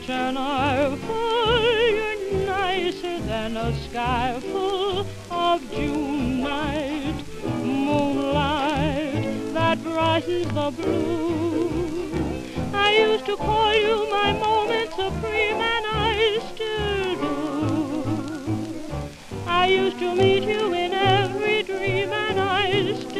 such an eye full, you're nicer than a sky full of June night. Moonlight that brightens the blue. I used to call you my moment supreme, and I still do. I used to meet you in every dream, and I